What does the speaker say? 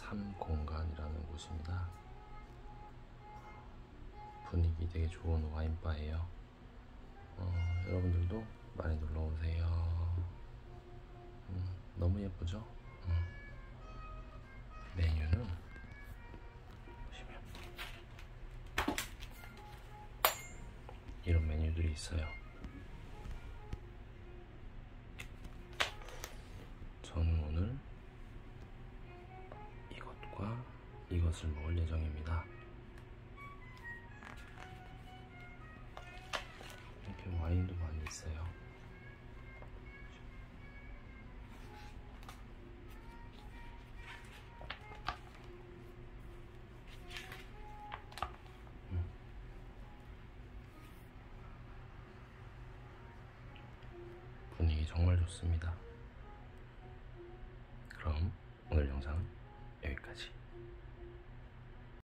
3공간이라는 곳입니다. 분위기 되게 좋은 와인바예요. 여러분들도 많이 놀러오세요. 너무 예쁘죠? 메뉴는 보시면 이런 메뉴들이 있어요. 저는 오늘 이것과 이것을 먹을 예정입니다. 이렇게 와인도 많이 있어요. 분위기 정말 좋습니다. 그럼 오늘 영상은 여기까지.